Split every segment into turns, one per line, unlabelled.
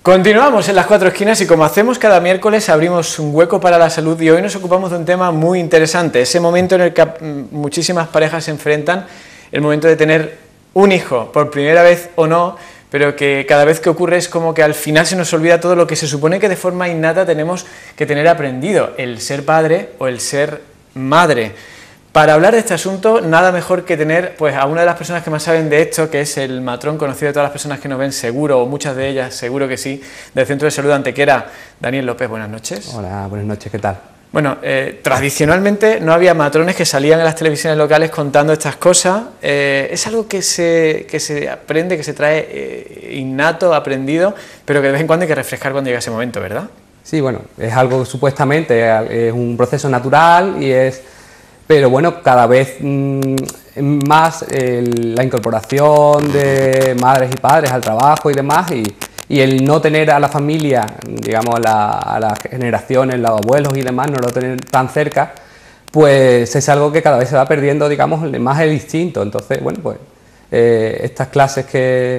Continuamos en las cuatro esquinas y como hacemos cada miércoles abrimos un hueco para la salud y hoy nos ocupamos de un tema muy interesante, ese momento en el que muchísimas parejas se enfrentan, el momento de tener un hijo, por primera vez o no, pero que cada vez que ocurre es como que al final se nos olvida todo lo que se supone que de forma innata tenemos que tener aprendido, el ser padre o el ser madre. Para hablar de este asunto, nada mejor que tener pues, a una de las personas que más saben de esto, que es el matrón conocido de todas las personas que nos ven, seguro, o muchas de ellas, seguro que sí, del Centro de Salud Antequera, Daniel López. Buenas noches.
Hola, buenas noches, ¿qué tal?
Bueno, tradicionalmente no había matrones que salían en las televisiones locales contando estas cosas. Es algo que se aprende, que se trae innato, aprendido, pero que de vez en cuando hay que refrescar cuando llega ese momento, ¿verdad?
Sí, bueno, es algo que supuestamente es un proceso natural y es... Pero bueno, cada vez más la incorporación de madres y padres al trabajo y demás y el no tener a la familia, digamos a las generaciones, los abuelos y demás, no lo tener tan cerca, pues es algo que cada vez se va perdiendo, digamos, más el instinto. Entonces, bueno, pues estas clases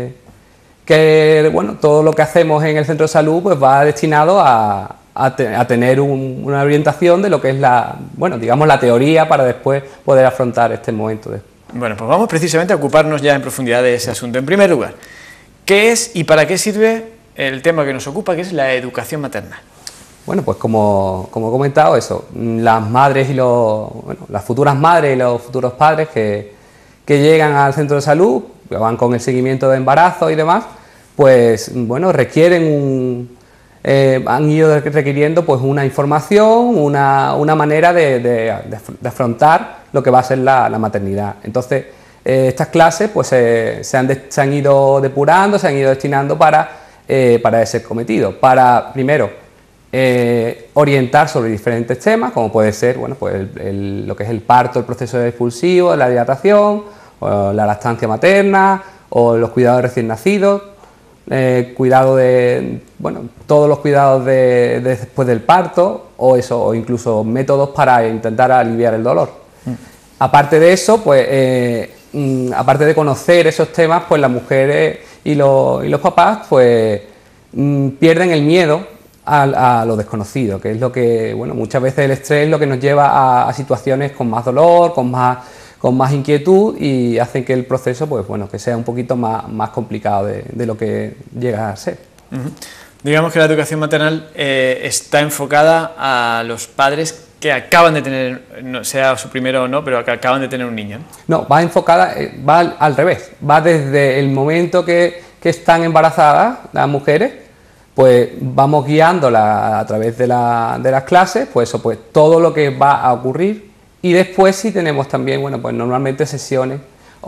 bueno, todo lo que hacemos en el centro de salud pues va destinado a tener una orientación de lo que es bueno, digamos la teoría para después poder afrontar este momento.
Bueno, pues vamos precisamente a ocuparnos ya en profundidad de ese asunto. En primer lugar, ¿qué es y para qué sirve el tema que nos ocupa, que es la educación maternal?
Bueno, pues como he comentado, eso, las madres y las futuras madres y los futuros padres que llegan al centro de salud, que van con el seguimiento de embarazo y demás, pues bueno, requieren han ido requiriendo pues una información, una manera de afrontar lo que va a ser la maternidad. Entonces, estas clases pues se han ido depurando, se han ido destinando para ese cometido. Para, primero, orientar sobre diferentes temas, como puede ser bueno, pues lo que es el parto, el proceso expulsivo, la dilatación, o la lactancia materna, o los cuidados de recién nacidos. Cuidado de, bueno, todos los cuidados de después del parto o incluso métodos para intentar aliviar el dolor. Aparte de eso, pues aparte de conocer esos temas, pues las mujeres y los papás pues pierden el miedo a lo desconocido, que es lo que, bueno, muchas veces el estrés es lo que nos lleva a situaciones con más dolor, con más inquietud y hacen que el proceso, pues bueno, que sea un poquito más complicado de lo que llega a ser.
Digamos que la educación maternal está enfocada a los padres que acaban de tener, no sea su primero o no, pero que acaban de tener un niño.
No, va enfocada, va al revés, va desde el momento que están embarazadas las mujeres, pues vamos guiándolas a través de las clases, pues eso, pues todo lo que va a ocurrir. Y después sí tenemos también, bueno, pues normalmente sesiones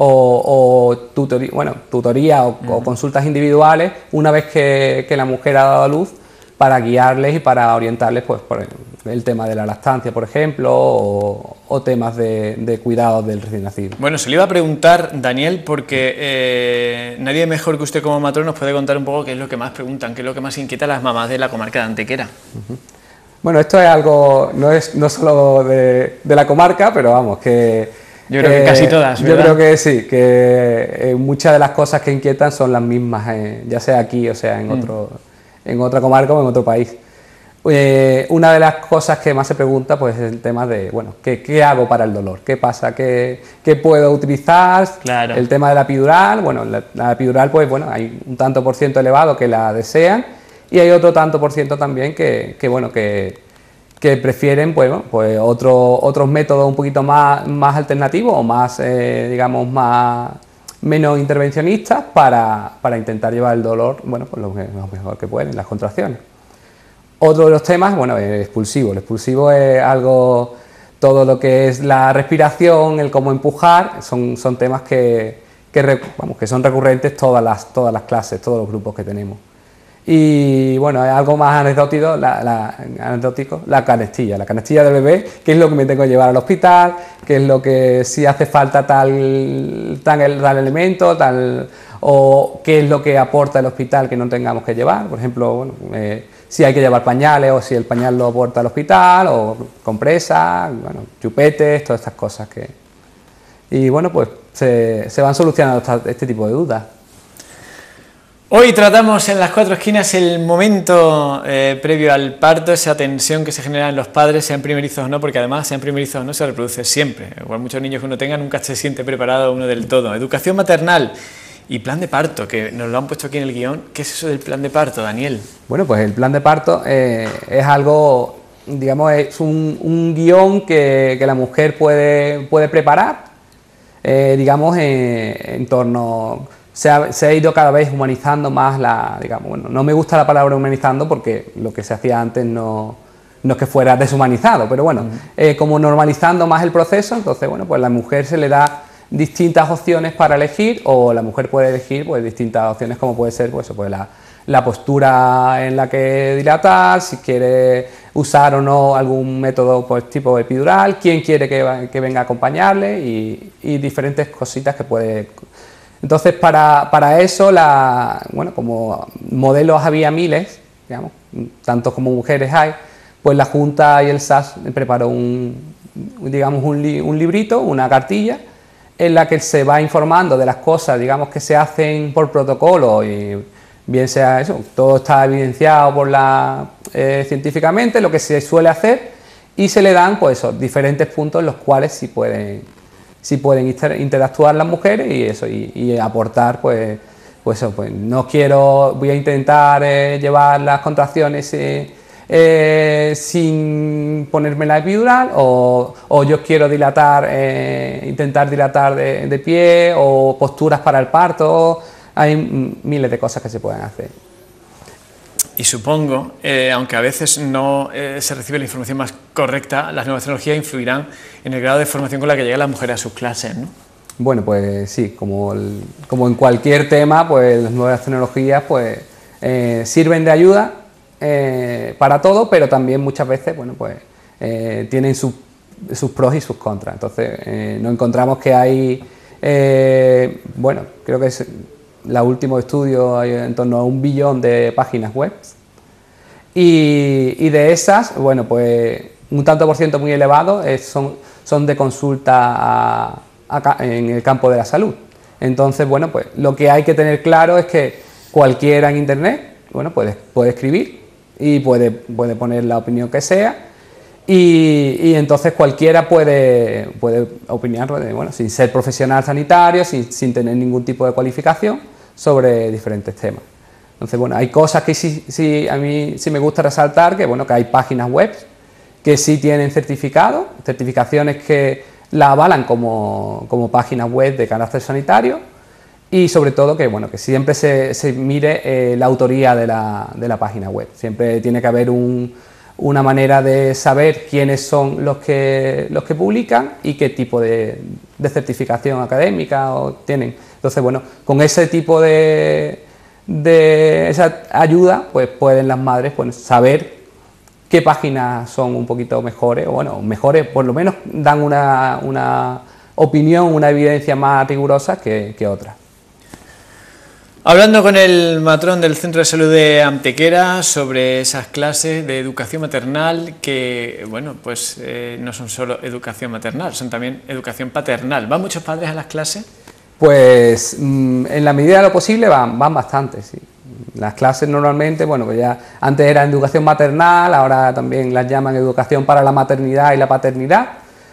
o tutoría o consultas individuales una vez que la mujer ha dado a luz para guiarles y para orientarles pues por el tema de la lactancia, por ejemplo, o temas de cuidados del recién nacido.
Bueno, se le iba a preguntar, Daniel, porque nadie mejor que usted como matrón nos puede contar un poco qué es lo que más preguntan, qué es lo que más inquieta a las mamás de la comarca de Antequera.
Bueno, esto es algo, no solo de la comarca, pero vamos, que...
Yo creo que casi todas, ¿verdad?
Yo creo que sí, que muchas de las cosas que inquietan son las mismas, ya sea aquí o sea en otra comarca o en otro país. Una de las cosas que más se pregunta pues es el tema de, bueno, ¿qué hago para el dolor? ¿Qué pasa? ¿Qué puedo utilizar? Claro. El tema de la epidural, bueno, la epidural pues bueno, hay un tanto por ciento elevado que la desean, y hay otro tanto por ciento también que prefieren pues otros métodos un poquito más alternativos o más, digamos, menos intervencionistas para intentar llevar el dolor, bueno, pues lo mejor que pueden, las contracciones. Otro de los temas, bueno, es el expulsivo. El expulsivo es algo, todo lo que es la respiración, el cómo empujar, son temas que son recurrentes todas las clases, todos los grupos que tenemos. Y bueno, es algo más anecdótico, la canastilla del bebé, qué es lo que me tengo que llevar al hospital, qué es lo que si hace falta tal elemento, o qué es lo que aporta el hospital que no tengamos que llevar. Por ejemplo, bueno, si hay que llevar pañales o si el pañal lo aporta al hospital, o compresas, bueno, chupetes, todas estas cosas y bueno, pues se van solucionando este tipo de dudas.
Hoy tratamos en las cuatro esquinas el momento previo al parto, esa tensión que se genera en los padres, sean primerizos o no, porque además sean primerizos o no se reproduce siempre. Igual muchos niños que uno tenga nunca se siente preparado uno del todo. Educación maternal y plan de parto, que nos lo han puesto aquí en el guión. ¿Qué es eso del plan de parto, Daniel?
Bueno, pues el plan de parto es algo, digamos, es un guión que la mujer puede preparar, digamos, en torno... Se ha ido cada vez humanizando más digamos, bueno, no me gusta la palabra humanizando porque lo que se hacía antes no es que fuera deshumanizado, pero bueno, como normalizando más el proceso, entonces, bueno, pues a la mujer se le da distintas opciones para elegir, o la mujer puede elegir pues distintas opciones, como puede ser pues la postura en la que dilatar, si quiere usar o no algún método pues tipo epidural, quién quiere que venga a acompañarle y diferentes cositas que puede... Entonces, para eso, bueno, como modelos había miles, digamos, tantos como mujeres hay, pues la Junta y el SAS preparó digamos, un librito, una cartilla, en la que se va informando de las cosas, digamos, que se hacen por protocolo, y bien sea eso, todo está evidenciado científicamente, lo que se suele hacer, y se le dan pues esos diferentes puntos en los cuales sí pueden interactuar las mujeres y aportar pues eso, pues voy a intentar llevar las contracciones sin ponerme la epidural, o yo quiero intentar dilatar de pie, o posturas para el parto. Hay miles de cosas que se pueden hacer.
Y supongo, aunque a veces no se recibe la información más correcta, las nuevas tecnologías influirán en el grado de formación con la que llegan las mujeres a sus clases, ¿no?
Bueno, pues sí, como en cualquier tema, pues las nuevas tecnologías pues sirven de ayuda para todo, pero también muchas veces, bueno, pues tienen sus pros y sus contras. Entonces, nos encontramos que hay, bueno, creo que es... los últimos estudios hay en torno a 1 billón de páginas web, y de esas, bueno, pues un tanto por ciento muy elevado son de consulta en el campo de la salud. Entonces, bueno, pues lo que hay que tener claro es que cualquiera en internet, bueno, puede escribir y puede poner la opinión que sea, y entonces cualquiera puede opinar, bueno, sin ser profesional sanitario, sin tener ningún tipo de cualificación sobre diferentes temas. Entonces, bueno, hay cosas que sí a mí sí me gusta resaltar, que bueno, que hay páginas web que sí tienen certificaciones que la avalan como páginas web de carácter sanitario, y sobre todo que bueno, que siempre se mire la autoría de la página web. Siempre tiene que haber una manera de saber quiénes son los que publican y qué tipo de certificación académica tienen. Entonces, bueno, con ese tipo de esa ayuda, pues pueden las madres pues saber qué páginas son un poquito mejores, o bueno, mejores, por lo menos dan una opinión, una evidencia más rigurosa que otras.
Hablando con el matrón del Centro de Salud de Antequera sobre esas clases de educación maternal que, bueno, pues no son solo educación maternal, son también educación paternal. ¿Van muchos padres a las clases?
Pues en la medida de lo posible van bastante, sí. Las clases normalmente, bueno, pues ya antes era educación maternal, ahora también las llaman educación para la maternidad y la paternidad,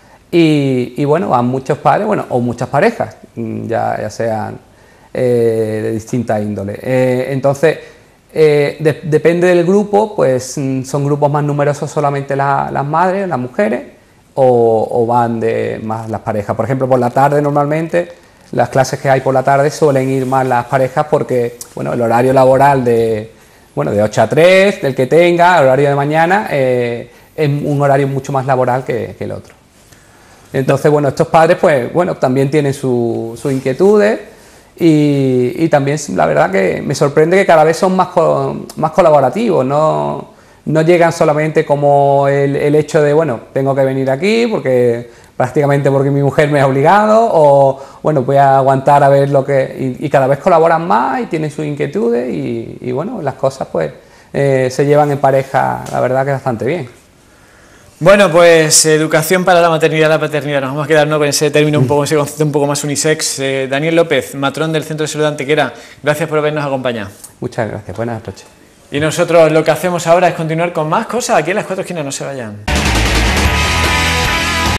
y bueno, van muchos padres, bueno, o muchas parejas, ya sean de distinta índole. Entonces, depende del grupo, pues son grupos más numerosos solamente las madres, las mujeres, o van más las parejas. Por ejemplo, por la tarde normalmente, las clases que hay por la tarde suelen ir más las parejas porque, bueno, el horario laboral de 8 a 3, del que tenga, el horario de mañana, es un horario mucho más laboral que el otro. Entonces, bueno, estos padres, pues, bueno, también tienen sus inquietudes, y también la verdad que me sorprende que cada vez son más colaborativos, no llegan solamente como el hecho de, bueno, tengo que venir aquí prácticamente porque mi mujer me ha obligado, o bueno, voy a aguantar a ver y cada vez colaboran más y tienen sus inquietudes, y bueno, las cosas pues se llevan en pareja, la verdad que bastante bien.
Bueno, pues educación para la maternidad y la paternidad. Nos vamos a quedar, ¿no?, con ese término un poco, ese concepto un poco más unisex. Daniel López, matrón del Centro de Salud de Antequera, gracias por habernos acompañado.
Muchas gracias, buenas noches.
Y nosotros lo que hacemos ahora es continuar con más cosas aquí en Las Cuatro Esquinas, no se vayan.